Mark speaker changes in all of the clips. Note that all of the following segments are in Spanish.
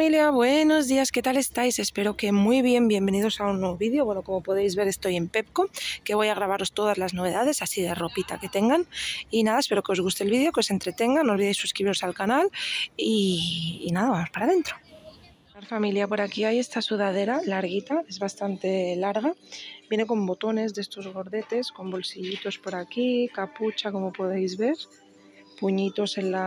Speaker 1: familia, buenos días, ¿qué tal estáis? Espero que muy bien, bienvenidos a un nuevo vídeo. Bueno, como podéis ver estoy en Pepco, que voy a grabaros todas las novedades así de ropita que tengan. Y nada, espero que os guste el vídeo, que os entretenga, no olvidéis suscribiros al canal y nada, vamos para adentro. Familia, por aquí hay esta sudadera larguita, es bastante larga, viene con botones de estos gordetes, con bolsillitos por aquí, capucha como podéis ver, puñitos en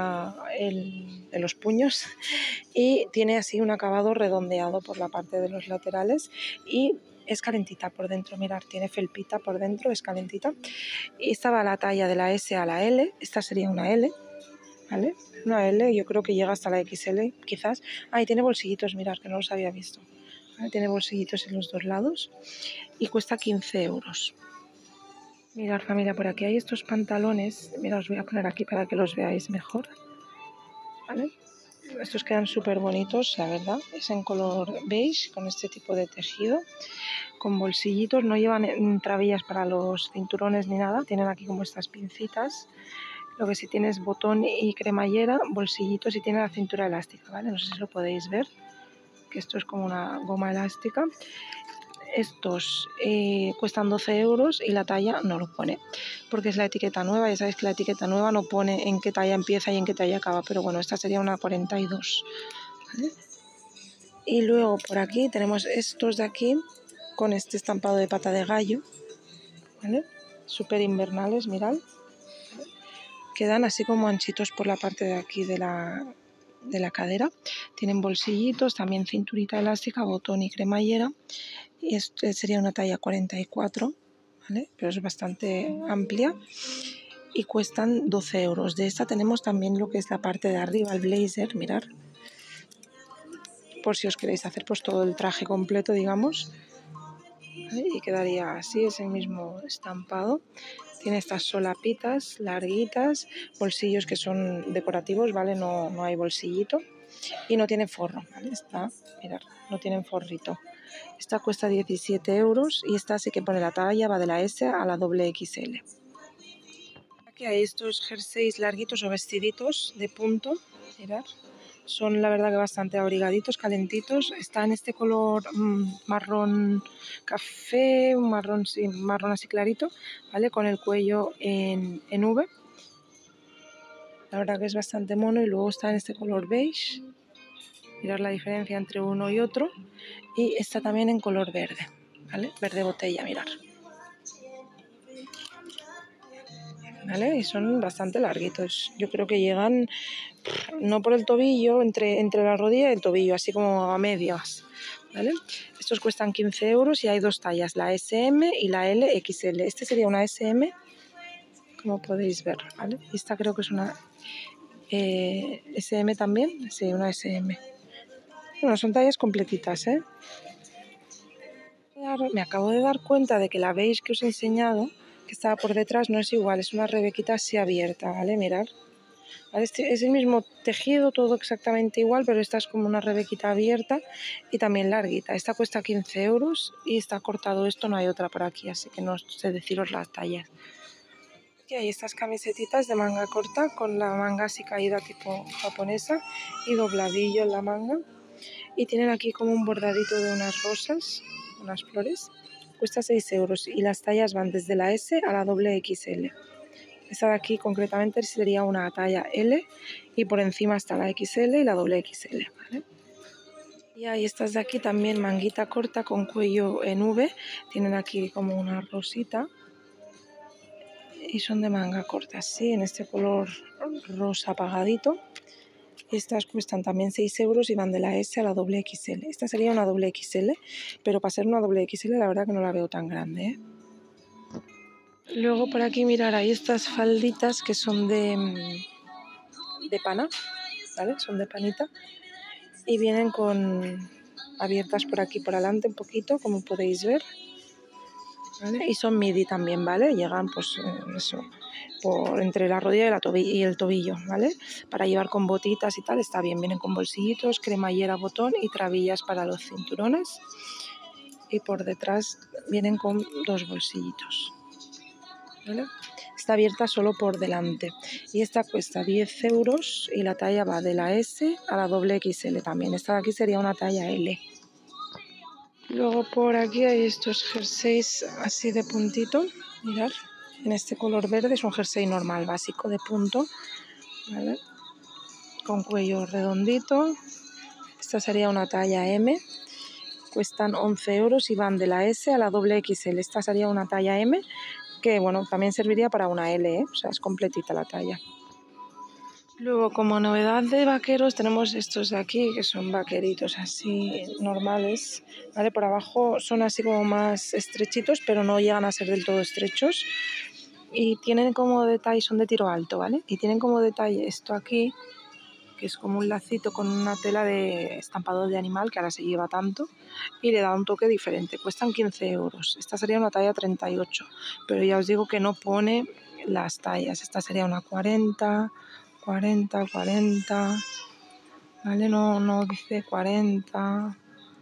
Speaker 1: los puños y tiene así un acabado redondeado por la parte de los laterales y es calentita por dentro, mirad, tiene felpita por dentro, es calentita. Y esta va a la talla de la S a la L, esta sería una L, ¿vale? Una L, yo creo que llega hasta la XL quizás. Ah, y tiene bolsillitos, mirad, que no los había visto. ¿Vale? Tiene bolsillitos en los dos lados y cuesta 15 euros. Mirad familia, por aquí hay estos pantalones, mirad, os voy a poner aquí para que los veáis mejor, ¿vale? Estos quedan súper bonitos, la verdad, es en color beige con este tipo de tejido, con bolsillitos, no llevan trabillas para los cinturones ni nada, tienen aquí como estas pincitas, lo que sí tiene es botón y cremallera, bolsillitos y tiene la cintura elástica, ¿vale? No sé si lo podéis ver, que esto es como una goma elástica. Estos cuestan 12 euros y la talla no lo pone porque es la etiqueta nueva. Ya sabéis que la etiqueta nueva no pone en qué talla empieza y en qué talla acaba, pero bueno, esta sería una 42, ¿vale? Y luego por aquí tenemos estos de aquí con este estampado de pata de gallo, ¿vale? Súper invernales, mirad, quedan así como anchitos por la parte de aquí de la cadera, tienen bolsillitos, también cinturita elástica, botón y cremallera. Y este sería una talla 44, ¿vale? Pero es bastante amplia y cuestan 12 euros. De esta tenemos también lo que es la parte de arriba, el blazer, mirad, por si os queréis hacer pues todo el traje completo, digamos, ¿vale? Y quedaría así, es el mismo estampado. Tiene estas solapitas larguitas, bolsillos que son decorativos, ¿vale? No hay bolsillito y no tiene forro, ¿vale? Mirad, no tienen forrito. Esta cuesta 17 euros y esta sí que pone la talla, va de la S a la XXL. Aquí hay estos jerseys larguitos o vestiditos de punto, mirad. Son la verdad que bastante abrigaditos, calentitos. Está en este color marrón café, un marrón, sí, marrón así clarito, ¿vale? Con el cuello en V. La verdad que es bastante mono y luego está en este color beige. Mirad la diferencia entre uno y otro. Y está también en color verde, ¿vale? Verde botella, mirad. ¿Vale? Y son bastante larguitos. Yo creo que llegan, no por el tobillo, entre la rodilla y el tobillo, así como a medias, ¿vale? Estos cuestan 15 euros y hay dos tallas, la SM y la LXL. Este sería una SM, como podéis ver, ¿vale? Y esta creo que es una SM también, sí, una SM. Bueno, son tallas completitas, ¿eh? Me acabo de dar cuenta de que la beige que os he enseñado, que estaba por detrás, no es igual, es una rebequita así abierta, ¿vale? Mirad. ¿Vale? Es el mismo tejido, todo exactamente igual, pero esta es como una rebequita abierta y también larguita. Esta cuesta 15 euros y está cortado esto, no hay otra por aquí, así que no sé deciros las tallas. Aquí hay estas camisetitas de manga corta con la manga así caída tipo japonesa y dobladillo en la manga. Y tienen aquí como un bordadito de unas rosas, unas flores. Cuesta 6 euros y las tallas van desde la S a la XXL. Esta de aquí concretamente sería una talla L y por encima está la XL y la XXL, ¿vale? Y hay estas de aquí también manguita corta con cuello en V. Tienen aquí como una rosita y son de manga corta, así en este color rosa apagadito. Estas cuestan también 6 euros y van de la S a la XXL. Esta sería una XXL, pero para ser una XXL la verdad que no la veo tan grande, ¿eh? Luego por aquí mirar, hay estas falditas que son de pana, ¿vale? Son de panita y vienen con abiertas por aquí por adelante un poquito, como podéis ver, ¿vale? Y son midi también, ¿vale? Llegan pues eso, por entre la rodilla y el tobillo, ¿vale? Para llevar con botitas y tal, está bien. Vienen con bolsillitos, cremallera, botón y trabillas para los cinturones. Y por detrás vienen con dos bolsillitos, ¿vale? está abierta solo por delante. Y esta cuesta 10 euros y la talla va de la S a la doble XL también. Esta de aquí sería una talla L. Luego por aquí hay estos jerseys así de puntito, mirad, en este color verde, es un jersey normal, básico de punto, ¿vale? Con cuello redondito. Esta sería una talla M, cuestan 11 euros y van de la S a la doble XL. Esta sería una talla M, que bueno, también serviría para una L, ¿eh? O sea, es completita la talla. Luego, como novedad de vaqueros, tenemos estos de aquí, que son vaqueritos así normales, ¿vale? Por abajo son así como más estrechitos, pero no llegan a ser del todo estrechos. Y tienen como detalle, son de tiro alto, ¿vale? Y tienen como detalle esto aquí, que es como un lacito con una tela de estampado de animal, que ahora se lleva tanto, y le da un toque diferente. Cuestan 15 euros. Esta sería una talla 38, pero ya os digo que no pone las tallas. Esta sería una 40... 40, ¿vale? No dice 40,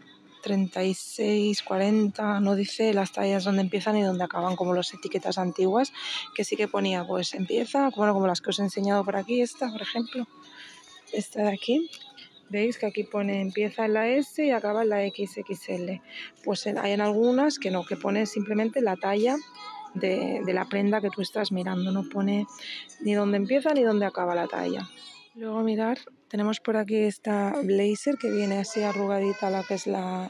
Speaker 1: 36, 40, no dice las tallas donde empiezan y donde acaban, como las etiquetas antiguas, que sí que ponía, pues empieza, bueno, como las que os he enseñado por aquí, esta, por ejemplo, esta de aquí. Veis que aquí pone empieza en la S y acaba en la XXL. Pues hay en algunas que no, que pone simplemente la talla de la prenda que tú estás mirando, no pone ni dónde empieza ni dónde acaba la talla. Luego mirar, tenemos por aquí esta blazer que viene así arrugadita, la que es la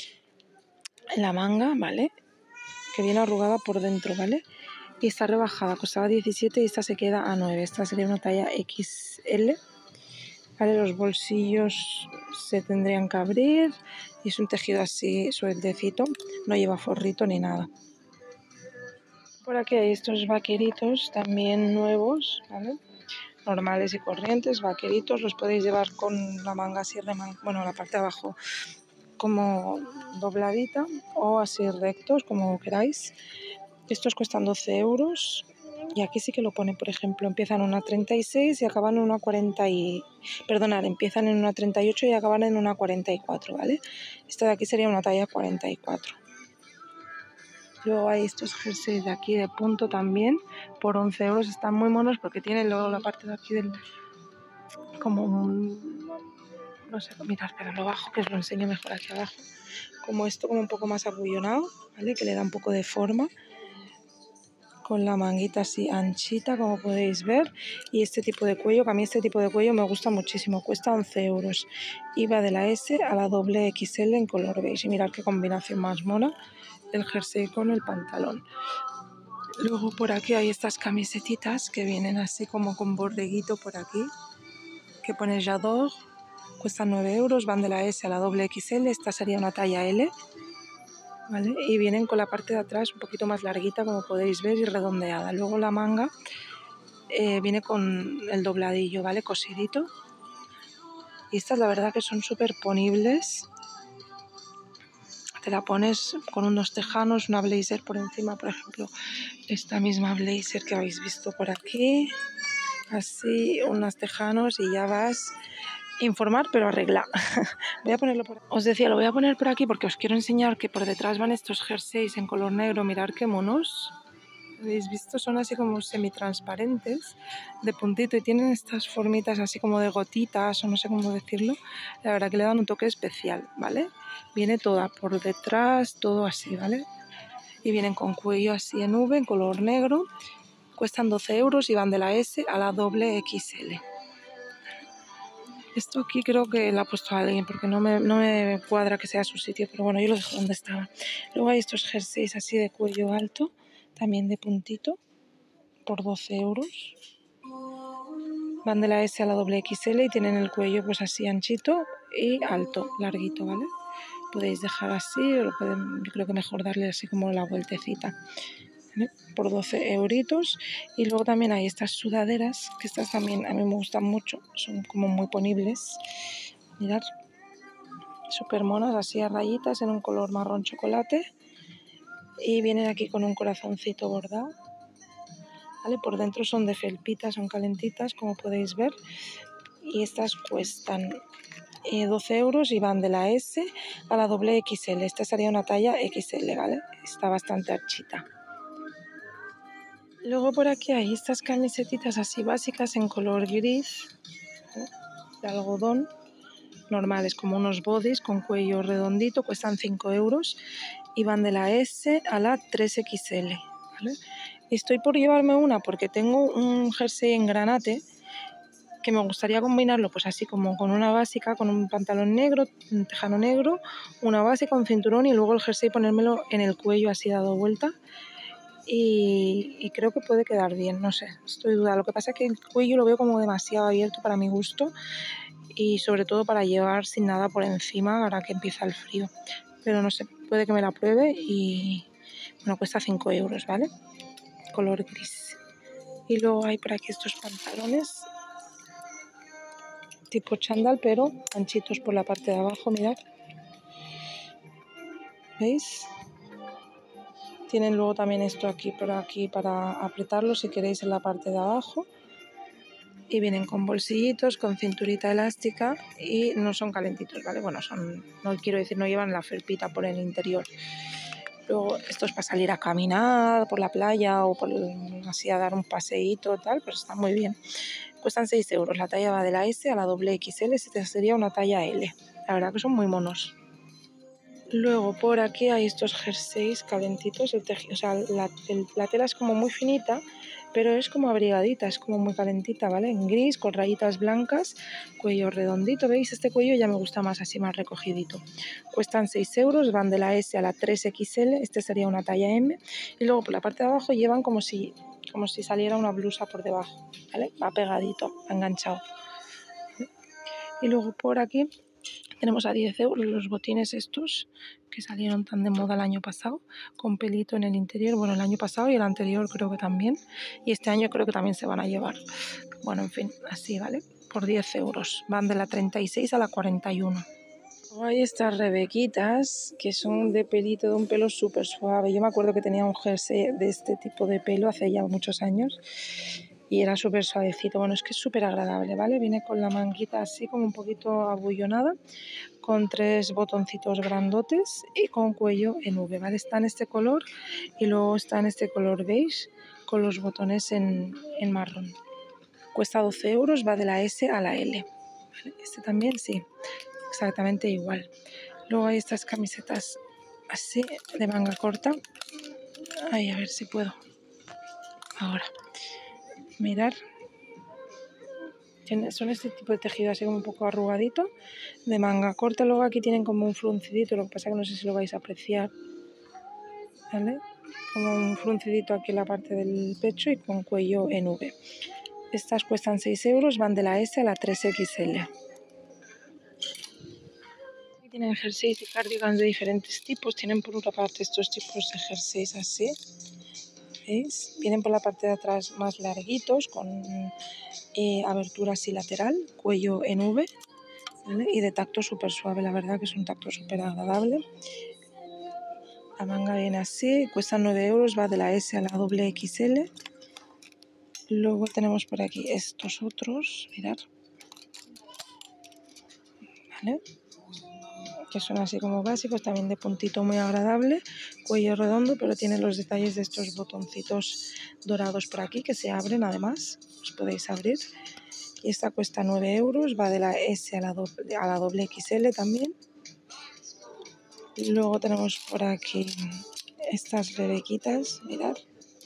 Speaker 1: manga, ¿vale? Que viene arrugada por dentro, ¿vale? Y está rebajada, costaba 17 y esta se queda a 9. Esta sería una talla XL. ¿Vale? Los bolsillos se tendrían que abrir y es un tejido así sueltecito, no lleva forrito ni nada. Por aquí hay estos vaqueritos también nuevos, ¿vale? Normales y corrientes, vaqueritos, los podéis llevar con la manga así, bueno, la parte de abajo como dobladita o así rectos, como queráis. Estos cuestan 12 euros y aquí sí que lo pone, por ejemplo, empiezan en una 36 y acaban en una 40 y... Perdonad, empiezan en una 38 y acaban en una 44, ¿vale? Esta de aquí sería una talla 44. Luego hay estos jerseys de aquí de punto también, por 11 euros, están muy monos porque tienen luego la parte de aquí del... como un... no sé, mirad, pero lo bajo, que os lo enseño mejor aquí abajo. Como esto, como un poco más abullonado, ¿vale? Que le da un poco de forma, con la manguita así anchita, como podéis ver, y este tipo de cuello, que a mí este tipo de cuello me gusta muchísimo, cuesta 11 euros. Y va de la S a la doble XL en color beige, y mirad qué combinación más mona, el jersey con el pantalón. Luego por aquí hay estas camisetitas que vienen así como con bordeguito por aquí, que pone J'adore, cuestan 9 euros, van de la S a la doble XL, esta sería una talla L, ¿vale? Y vienen con la parte de atrás un poquito más larguita, como podéis ver, y redondeada. Luego la manga viene con el dobladillo, ¿vale? Cosidito. Y estas la verdad que son súper ponibles. Te la pones con unos tejanos, una blazer por encima, por ejemplo, esta misma blazer que habéis visto por aquí. Así, unos tejanos y ya vas... Informar pero arreglar. Voy a ponerlo por... Os decía, lo voy a poner por aquí porque os quiero enseñar que por detrás van estos jerseys en color negro. Mirad qué monos. ¿Habéis visto? Son así como semitransparentes de puntito y tienen estas formitas así como de gotitas o no sé cómo decirlo. La verdad que le dan un toque especial, ¿vale? Viene toda por detrás, todo así, ¿vale? Y vienen con cuello así en V, en color negro. Cuestan 12 euros y van de la S a la doble XL. Esto aquí creo que lo ha puesto alguien porque no me cuadra que sea su sitio, pero bueno, yo lo dejo donde estaba. Luego hay estos jerseys así de cuello alto, también de puntito, por 12 euros. Van de la S a la doble XL y tienen el cuello pues así anchito y alto, larguito, ¿vale? Podéis dejar así o yo creo que mejor darle así como la vueltecita, ¿vale? Por 12 euritos. Y luego también hay estas sudaderas, que estas también a mí me gustan mucho, son como muy ponibles. Mirad, súper monas, así a rayitas en un color marrón chocolate. Y vienen aquí con un corazoncito bordado, ¿vale? Por dentro son de felpita, son calentitas, como podéis ver. Y estas cuestan 12 euros y van de la S a la doble XL. Esta sería una talla XL, ¿vale? Está bastante anchita. Luego por aquí hay estas camisetitas así básicas en color gris, de algodón, normales, como unos bodys con cuello redondito, cuestan 5 euros y van de la S a la 3XL, ¿vale? Estoy por llevarme una porque tengo un jersey en granate que me gustaría combinarlo pues así como con una básica, con un pantalón negro, un tejano negro, una básica, un cinturón y luego el jersey ponérmelo en el cuello así dado vuelta. Y creo que puede quedar bien, no sé, estoy duda. Lo que pasa es que el cuello lo veo como demasiado abierto para mi gusto y sobre todo para llevar sin nada por encima ahora que empieza el frío. Pero no sé, puede que me la pruebe y bueno, cuesta 5 euros, ¿vale? Color gris. Y luego hay por aquí estos pantalones tipo chándal, pero anchitos por la parte de abajo, mirad. ¿Veis? Tienen luego también esto aquí por aquí para apretarlo si queréis en la parte de abajo. Y vienen con bolsillitos, con cinturita elástica y no son calentitos, ¿vale? Bueno, no quiero decir, no llevan la felpita por el interior. Luego esto es para salir a caminar por la playa o así a dar un paseíto tal, pues está muy bien. Cuestan 6 euros, la talla va de la S a la doble XL, esta sería una talla L. La verdad que son muy monos. Luego por aquí hay estos jerseys calentitos, o sea, la tela es como muy finita, pero es como abrigadita, es como muy calentita, ¿vale? En gris, con rayitas blancas, cuello redondito, ¿veis? Este cuello ya me gusta más así, más recogidito. Cuestan 6 euros, van de la S a la 3XL, este sería una talla M, y luego por la parte de abajo llevan como si saliera una blusa por debajo, ¿vale? Va pegadito, enganchado. Y luego por aquí tenemos a 10 euros los botines estos que salieron tan de moda el año pasado, con pelito en el interior. Bueno, el año pasado y el anterior creo que también. Y este año creo que también se van a llevar. Bueno, en fin, así, ¿vale? Por 10 euros. Van de la 36 a la 41. Hay estas rebequitas que son de pelito, de un pelo súper suave. Yo me acuerdo que tenía un jersey de este tipo de pelo hace ya muchos años y era súper suavecito. Bueno, es que es súper agradable, ¿vale? Viene con la manguita así como un poquito abullonada, con 3 botoncitos grandotes y con cuello en V, ¿vale? Está en este color y luego está en este color beige con los botones en marrón. Cuesta 12 euros, va de la S a la L. ¿Vale? Este también, sí, exactamente igual. Luego hay estas camisetas así de manga corta. Ay, a ver si puedo. Ahora, mirar. Son este tipo de tejido así como un poco arrugadito, de manga corta. Luego aquí tienen como un fruncidito, lo que pasa que no sé si lo vais a apreciar, ¿vale? Como un fruncidito aquí en la parte del pecho y con cuello en V. Estas cuestan 6 euros, van de la S a la 3XL. Aquí tienen jerseys y cardigans de diferentes tipos. Tienen por otra parte estos tipos de jerseys así, ¿veis? Vienen por la parte de atrás más larguitos, con abertura así lateral, cuello en V, ¿vale? Y de tacto súper suave, la verdad que es un tacto súper agradable. La manga viene así, cuesta 9 euros, va de la S a la doble XL. Luego tenemos por aquí estos otros, mirad, ¿vale? Que son así como básicos, también de puntito muy agradable, cuello redondo, pero tiene los detalles de estos botoncitos dorados por aquí que se abren además, os podéis abrir. Y esta cuesta 9 euros, va de la S a la doble XL también. Y luego tenemos por aquí estas rebequitas, mirad.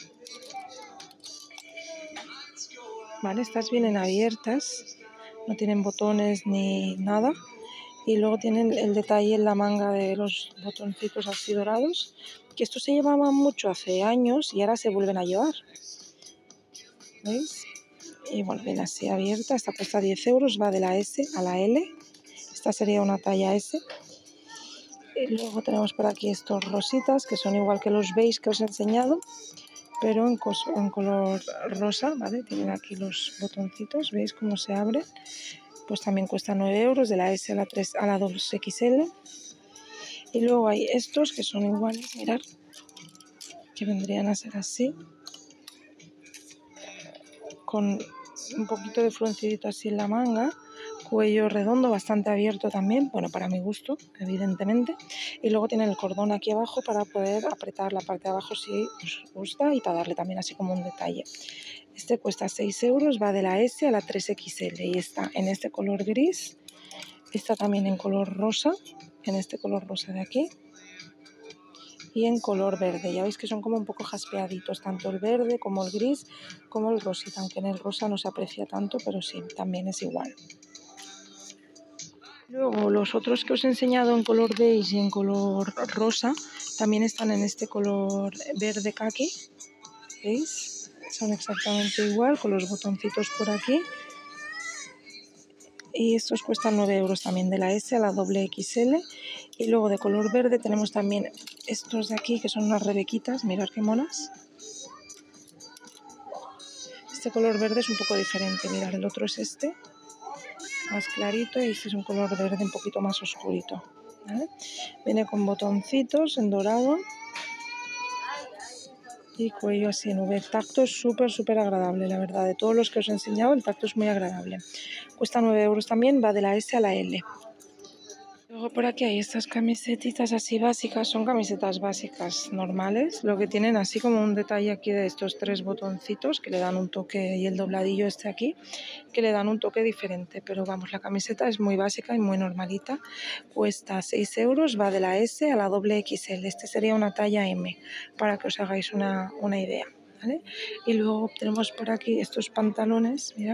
Speaker 1: Vale, estas vienen abiertas, no tienen botones ni nada. Y luego tienen el detalle en la manga de los botoncitos así dorados, que esto se llevaba mucho hace años y ahora se vuelven a llevar. ¿Veis? Y bueno, viene así abierta, esta cuesta 10 euros, va de la S a la L. Esta sería una talla S. Y luego tenemos por aquí estos rositas, que son igual que los beige que os he enseñado, pero en color rosa, ¿vale? Tienen aquí los botoncitos, ¿veis cómo se abre? Pues también cuesta 9 euros, de la S a la 3 a la 2XL. Y luego hay estos que son iguales, mirad, que vendrían a ser así, con un poquito de fruncidito así en la manga, cuello redondo, bastante abierto también, bueno, para mi gusto, evidentemente. Y luego tiene el cordón aquí abajo para poder apretar la parte de abajo si os gusta y para darle también así como un detalle. Este cuesta 6 euros, va de la S a la 3XL y está en este color gris, está también en color rosa, en este color rosa de aquí, y en color verde. Ya veis que son como un poco jaspeaditos, tanto el verde como el gris como el rosita, aunque en el rosa no se aprecia tanto, pero sí, también es igual. Luego los otros que os he enseñado en color beige y en color rosa también están en este color verde caqui, ¿veis? Son exactamente igual con los botoncitos por aquí. Y estos cuestan 9 euros también, de la S a la XXL. Y luego de color verde tenemos también estos de aquí que son unas rebequitas, mirad qué monas. Este color verde es un poco diferente, mirad, el otro es este, más clarito, y este es un color verde un poquito más oscurito, ¿vale? Viene con botoncitos en dorado y cuello así en V. El tacto es súper agradable, la verdad, de todos los que os he enseñado el tacto es muy agradable. Cuesta 9 euros también, va de la S a la L. Luego por aquí hay estas camisetitas así básicas, son camisetas básicas normales, lo que tienen así como un detalle aquí de estos 3 botoncitos que le dan un toque, y el dobladillo este aquí, que le dan un toque diferente, pero vamos, la camiseta es muy básica y muy normalita, cuesta 6 euros, va de la S a la XXL, este sería una talla M, para que os hagáis una idea, ¿vale? Y luego tenemos por aquí estos pantalones, mirad,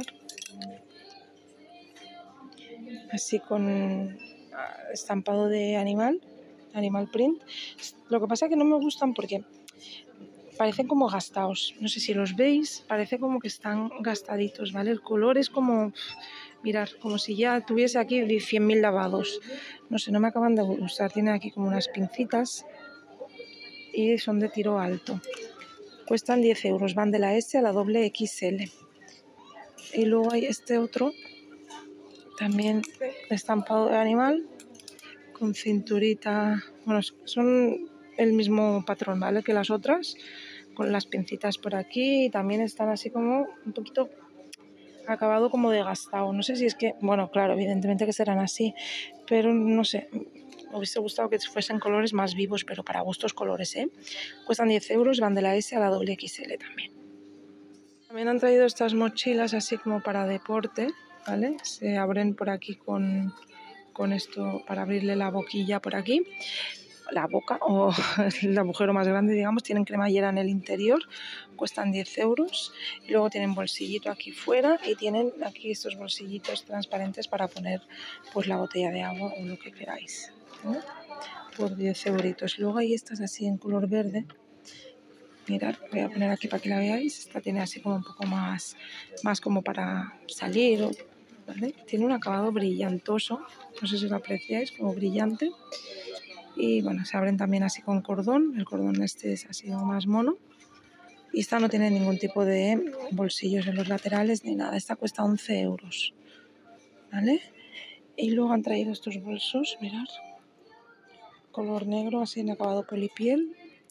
Speaker 1: así con estampado de animal print. Lo que pasa es que no me gustan porque parecen como gastados, no sé si los veis, parece como que están gastaditos, ¿vale? El color es como, mirar, como si ya tuviese aquí 100.000 lavados, no sé, no me acaban de gustar. Tienen aquí como unas pincitas y son de tiro alto, cuestan 10 euros, van de la S a la XXL. Y luego hay este otro también estampado de animal con cinturita, bueno, son el mismo patrón, ¿vale? Que las otras, con las pincitas por aquí, y también están así como un poquito acabado como de gastado. No sé si es que, bueno, claro, evidentemente que serán así, pero no sé, me hubiese gustado que fuesen colores más vivos, pero para gustos colores, ¿eh? Cuestan 10 euros, van de la S a la XXL también. También han traído estas mochilas así como para deporte, ¿vale? Se abren por aquí con esto para abrirle la boquilla por aquí, la boca o el agujero más grande, digamos. Tienen cremallera en el interior, cuestan 10 euros. Y luego tienen bolsillito aquí fuera y tienen aquí estos bolsillitos transparentes para poner pues la botella de agua o lo que queráis, ¿no? Por 10 euritos. Luego hay estas así en color verde. Mirad, voy a poner aquí para que la veáis. Esta tiene así como un poco más como para salir, ¿vale? Tiene un acabado brillantoso, no sé si lo apreciáis, como brillante. Y bueno, se abren también así con cordón. El cordón este es así más mono. Y esta no tiene ningún tipo de bolsillos en los laterales ni nada. Esta cuesta 11 euros, ¿vale? Y luego han traído estos bolsos, mirad, color negro, así en acabado polipiel.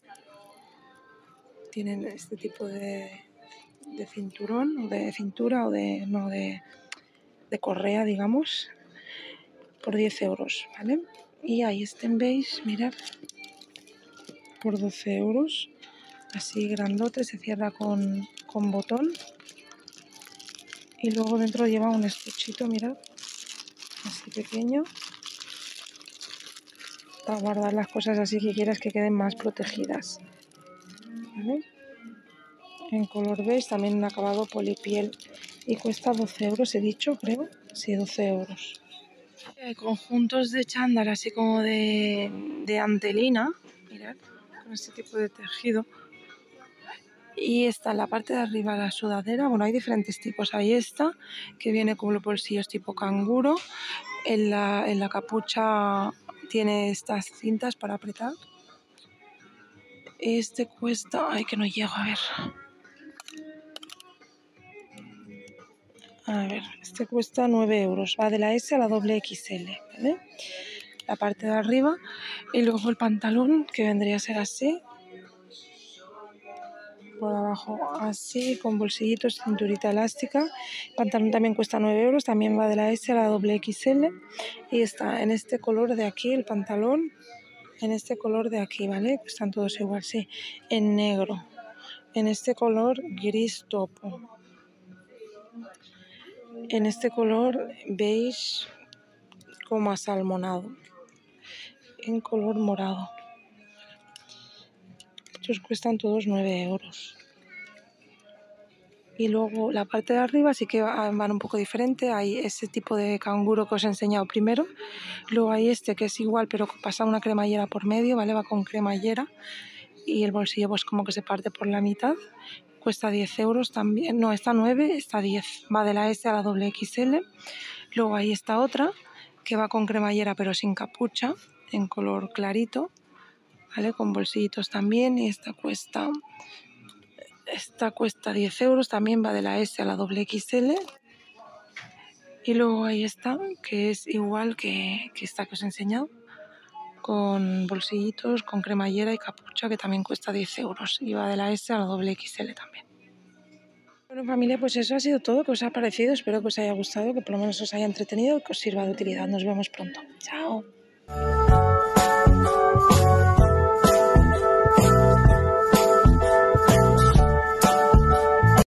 Speaker 1: Tienen este tipo de cinturón o de cintura o de correa, digamos, por 10 euros, ¿vale? Y ahí estén, veis, mirad, por 12 euros, así grandote, se cierra con botón y luego dentro lleva un estuchito, mirad, así pequeño, para guardar las cosas así que quieras que queden más protegidas, ¿vale? En color beige, también en acabado polipiel, y cuesta 12 euros, he dicho, creo, sí, 12 euros. Hay conjuntos de chándal así como de antelina, mirad, con este tipo de tejido. Y está en la parte de arriba la sudadera, bueno, hay diferentes tipos. Ahí está, que viene con los bolsillos tipo canguro. En la capucha tiene estas cintas para apretar. Este cuesta, ay, que no llego a ver. A ver, este cuesta 9 euros, va de la S a la XXL, ¿vale? La parte de arriba, y luego el pantalón, que vendría a ser así. por abajo así, con bolsillitos, cinturita elástica. El pantalón también cuesta 9 euros, también va de la S a la doble XL y está en este color de aquí el pantalón, en este color de aquí, ¿vale? Cuestan todos igual, sí, en negro, en este color gris topo, en este color beige como asalmonado, en color morado. Estos cuestan todos 9 euros. Y luego la parte de arriba sí que van un poco diferente. Hay ese tipo de canguro que os he enseñado primero. Luego hay este que es igual pero pasa una cremallera por medio, ¿vale? Va con cremallera y el bolsillo pues como que se parte por la mitad. Cuesta 10 euros también. No, está 9, está 10. Va de la S a la doble XL. Luego hay esta otra que va con cremallera pero sin capucha, en color clarito, ¿vale? Con bolsillitos también. Y esta cuesta 10 euros, también va de la S a la doble XL. Y luego hay esta, que es igual que esta que os he enseñado, con bolsillitos, con cremallera y capucha, que también cuesta 10 euros. Y va de la S a la doble XL también. Bueno, familia, pues eso ha sido todo. ¿Qué os ha parecido? Espero que os haya gustado, que por lo menos os haya entretenido y que os sirva de utilidad. Nos vemos pronto. Chao.